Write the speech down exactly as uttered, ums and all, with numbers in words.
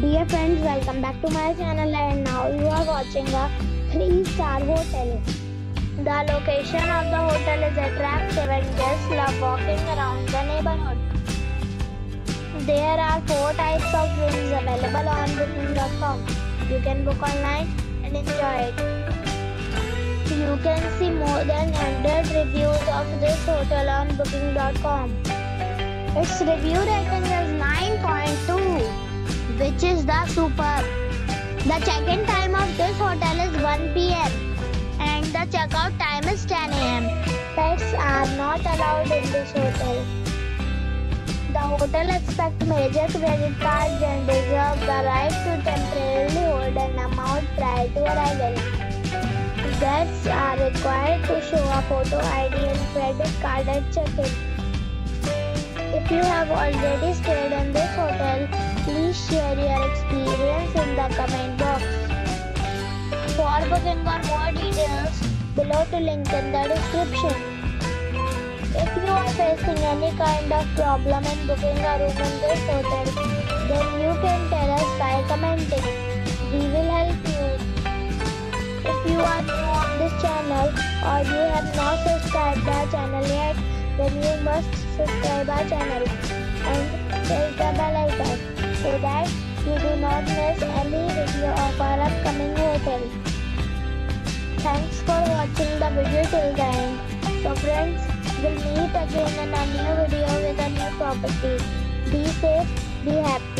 Dear friends, welcome back to my channel, and now you are watching a three star hotel. The location of the hotel is attractive and guests love walking around the neighborhood. There are four types of rooms available on booking dot com. You can book online and enjoy it. You can see more than one hundred reviews of this hotel on booking dot com. Its review rating is nine point two, which is the superb. The check-in time of this hotel is one p m and the check-out time is ten a m Pets are not allowed in this hotel. The hotel accepts major credit cards and reserves the right to temporarily hold an amount prior to arrival. Guests are required to show a photo I D and credit card at check-in. If you have already stayed in this hotel, please share your experience in the comment box. For booking or more details, below to link in the description. If you are facing any kind of problem in booking a room in this hotel, then you can tell us by commenting. We will help you. If you are new on this channel or you have not subscribed our channel yet, then you must subscribe our channel and press the bell icon so that you do not miss any video of our upcoming hotel. Thanks for watching the video till the end. So friends, we'll meet again in a new video with a new property. Be safe, be happy.